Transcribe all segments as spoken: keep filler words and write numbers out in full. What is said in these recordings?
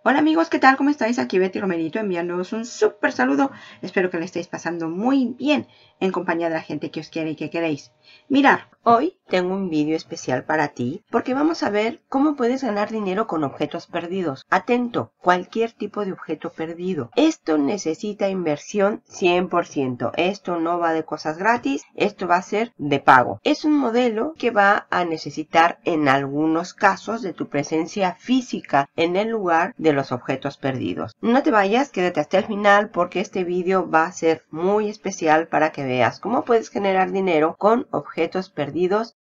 Hola amigos, ¿qué tal? ¿Cómo estáis? Aquí Betty Romerito enviándoos un súper saludo. Espero que le estéis pasando muy bien en compañía de la gente que os quiere y que queréis. Mirar, hoy tengo un vídeo especial para ti porque vamos a ver cómo puedes ganar dinero con objetos perdidos. Atento, cualquier tipo de objeto perdido. Esto necesita inversión cien por ciento. Esto no va de cosas gratis, esto va a ser de pago. Es un modelo que va a necesitar en algunos casos de tu presencia física en el lugar de los objetos perdidos. No te vayas, quédate hasta el final porque este vídeo va a ser muy especial para que veas cómo puedes generar dinero con objetos perdidos.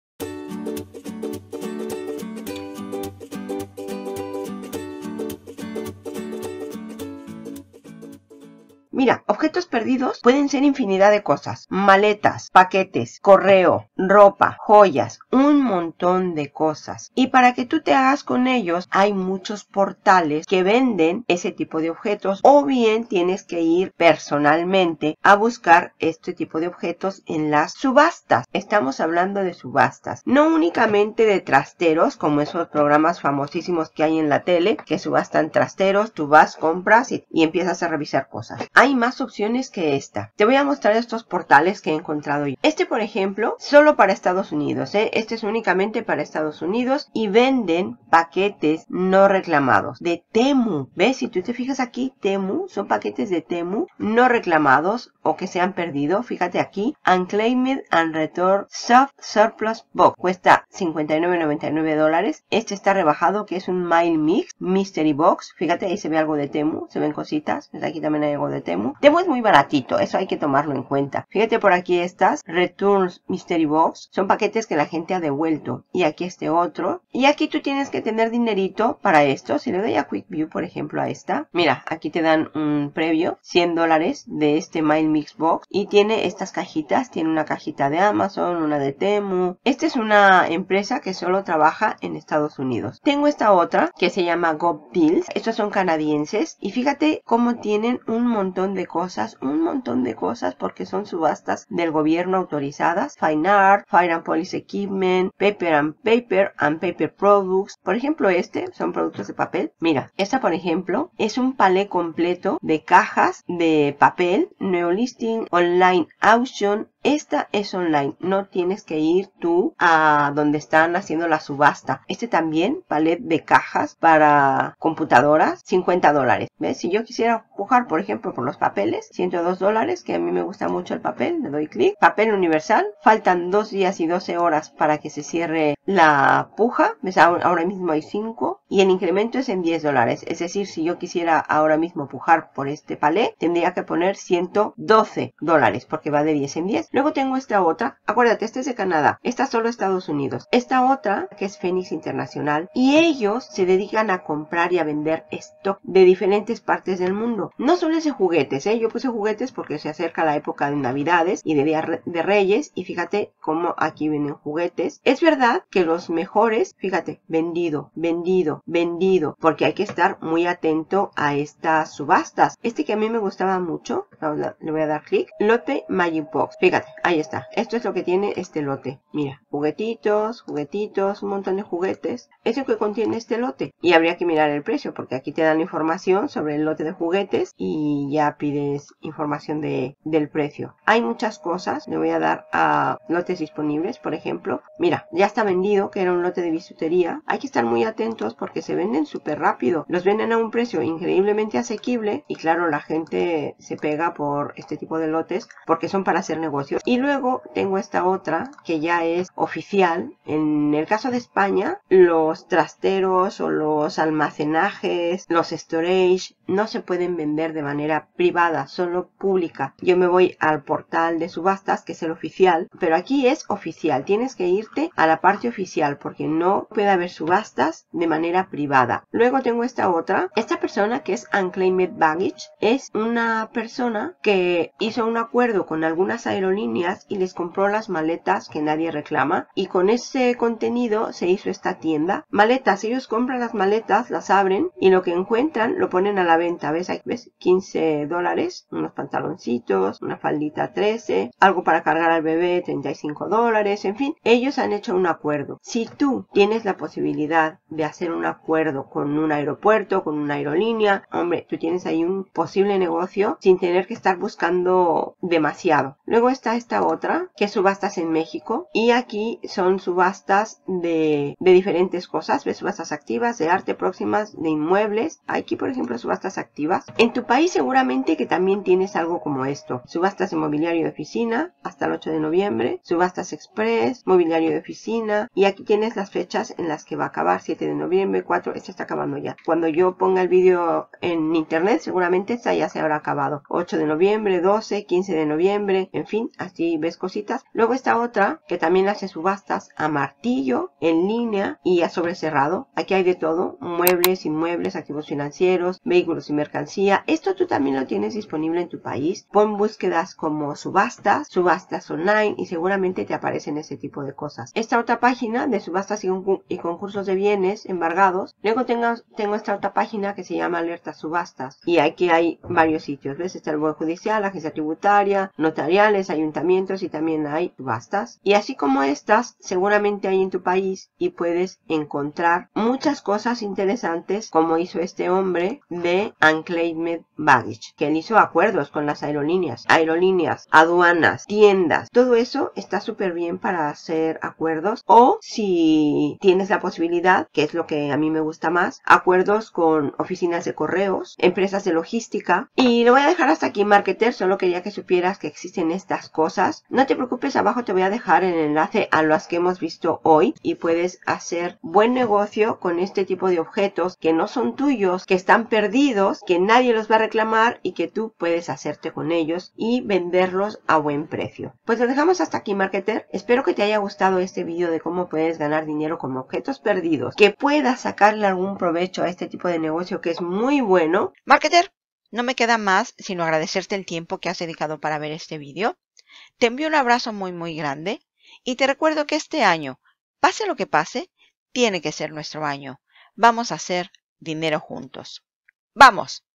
Mira, objetos perdidos pueden ser infinidad de cosas. Maletas, paquetes, correo, ropa, joyas, un montón de cosas. Y para que tú te hagas con ellos, hay muchos portales que venden ese tipo de objetos. O bien tienes que ir personalmente a buscar este tipo de objetos en las subastas. Estamos hablando de subastas. No únicamente de trasteros, como esos programas famosísimos que hay en la tele, que subastan trasteros. Tú vas, compras y, y empiezas a revisar cosas. Hay más opciones que esta. Te voy a mostrar estos portales que he encontrado yo. Este, por ejemplo, solo para Estados Unidos, ¿eh? Este es únicamente para Estados Unidos y venden paquetes no reclamados de Temu. ¿Ves? Si tú te fijas aquí, Temu, son paquetes de Temu no reclamados o que se han perdido. Fíjate aquí, Unclaimed and Return Soft Surplus Box. Cuesta cincuenta y nueve noventa y nueve dólares. Este está rebajado, que es un Mail Mix Mystery Box. Fíjate, ahí se ve algo de Temu, se ven cositas. Aquí también hay algo de Temu. Temu es muy baratito, eso hay que tomarlo en cuenta. Fíjate por aquí estas, Returns Mystery Box, son paquetes que la gente ha devuelto. Y aquí este otro. Y aquí tú tienes que tener dinerito para esto. Si le doy a Quick View, por ejemplo, a esta. Mira, aquí te dan un previo, cien dólares de este Mail Mix Box. Y tiene estas cajitas, tiene una cajita de Amazon, una de Temu. Esta es una empresa que solo trabaja en Estados Unidos. Tengo esta otra que se llama GovDeals. Estos son canadienses. Y fíjate cómo tienen un montón de cosas, un montón de cosas porque son subastas del gobierno autorizadas. Fine Art, Fire and Police Equipment, Paper and Paper and Paper Products. Por ejemplo, este son productos de papel. Mira, esta por ejemplo es un palé completo de cajas de papel, Neolisting Online Auction. Esta es online, no tienes que ir tú a donde están haciendo la subasta. Este también, palet de cajas para computadoras, cincuenta dólares. ¿Ves? Si yo quisiera pujar, por ejemplo, por los papeles, ciento dos dólares, que a mí me gusta mucho el papel, le doy clic. Papel universal, faltan dos días y doce horas para que se cierre la puja. ¿Ves? Ahora mismo hay cinco y el incremento es en diez dólares. Es decir, si yo quisiera ahora mismo pujar por este palé, tendría que poner ciento doce dólares porque va de diez en diez. Luego tengo esta otra, acuérdate, esta es de Canadá, esta solo Estados Unidos. Esta otra, que es Phoenix Internacional, y ellos se dedican a comprar y a vender stock de diferentes partes del mundo. No solo es de juguetes, ¿eh? Yo puse juguetes porque se acerca la época de Navidades y de Día de Reyes, y fíjate cómo aquí vienen juguetes. Es verdad que los mejores, fíjate, vendido, vendido, vendido, porque hay que estar muy atento a estas subastas. Este que a mí me gustaba mucho, le voy a dar clic, Lotte Magic Box. Fíjate, ahí está. Esto es lo que tiene este lote. Mira, juguetitos, juguetitos, un montón de juguetes. Es lo que contiene este lote. Y habría que mirar el precio porque aquí te dan información sobre el lote de juguetes y ya pides información de, del precio. Hay muchas cosas. Le voy a dar a lotes disponibles, por ejemplo. Mira, ya está vendido, que era un lote de bisutería. Hay que estar muy atentos porque se venden súper rápido. Los venden a un precio increíblemente asequible y claro, la gente se pega por este tipo de lotes porque son para hacer negocios. Y luego tengo esta otra que ya es oficial. En el caso de España, los trasteros o los almacenajes, los storage, no se pueden vender de manera privada, solo pública. Yo me voy al portal de subastas, que es el oficial, pero aquí es oficial. Tienes que irte a la parte oficial porque no puede haber subastas de manera privada. Luego tengo esta otra. Esta persona, que es Unclaimed Baggage, es una persona que hizo un acuerdo con algunas aerolíneas aerolíneas y les compró las maletas que nadie reclama, y con ese contenido se hizo esta tienda. Maletas, ellos compran las maletas, las abren y lo que encuentran lo ponen a la venta. ¿Ves? Ahí ves, quince dólares, unos pantaloncitos, una faldita trece, algo para cargar al bebé treinta y cinco dólares, en fin, ellos han hecho un acuerdo. Si tú tienes la posibilidad de hacer un acuerdo con un aeropuerto, con una aerolínea, hombre, tú tienes ahí un posible negocio sin tener que estar buscando demasiado. Luego está esta otra, que es subastas en México, y aquí son subastas de, de diferentes cosas. ¿Ves? Subastas activas, de arte, próximas, de inmuebles. Aquí, por ejemplo, subastas activas. En tu país seguramente que también tienes algo como esto. Subastas de mobiliario de oficina hasta el ocho de noviembre. Subastas express, mobiliario de oficina. Y aquí tienes las fechas en las que va a acabar. siete de noviembre, cuatro, esta está acabando ya. Cuando yo ponga el vídeo en internet, seguramente esta ya se habrá acabado. ocho de noviembre, doce, quince de noviembre, en fin, así ves cositas. Luego está otra que también hace subastas a martillo, en línea y a sobrecerrado. Aquí hay de todo, muebles, inmuebles, activos financieros, vehículos y mercancía. Esto tú también lo tienes disponible en tu país. Pon búsquedas como subastas, subastas online y seguramente te aparecen ese tipo de cosas. Esta otra página de subastas y, y concursos de bienes embargados. Luego tengo, tengo esta otra página que se llama Alerta Subastas y aquí hay varios sitios. ¿Ves? Está el Poder Judicial, Agencia Tributaria, notariales, ayuntamientos y también hay subastas. Y así como estas, seguramente hay en tu país y puedes encontrar muchas cosas interesantes como hizo este hombre de Unclaimed Baggage, que él hizo acuerdos con las aerolíneas, aerolíneas, aduanas, tiendas. Todo eso está súper bien para hacer acuerdos, o si tienes la posibilidad, que es lo que a mí me gusta más, acuerdos con oficinas de correos, empresas de logística. Y lo voy a dejar hasta aquí, marketer, solo quería que supieras que existen estas cosas. No te preocupes, abajo te voy a dejar el enlace a las que hemos visto hoy y puedes hacer buen negocio con este tipo de objetos que no son tuyos, que están perdidos, que nadie los va a reclamar y que tú puedes hacerte con ellos y venderlos a buen precio. Pues lo dejamos hasta aquí, marketer. Espero que te haya gustado este vídeo de cómo puedes ganar dinero con objetos perdidos, que puedas sacarle algún provecho a este tipo de negocio que es muy bueno. Marketer, no me queda más sino agradecerte el tiempo que has dedicado para ver este vídeo. Te envío un abrazo muy muy grande y te recuerdo que este año, pase lo que pase, tiene que ser nuestro año. Vamos a hacer dinero juntos. ¡Vamos!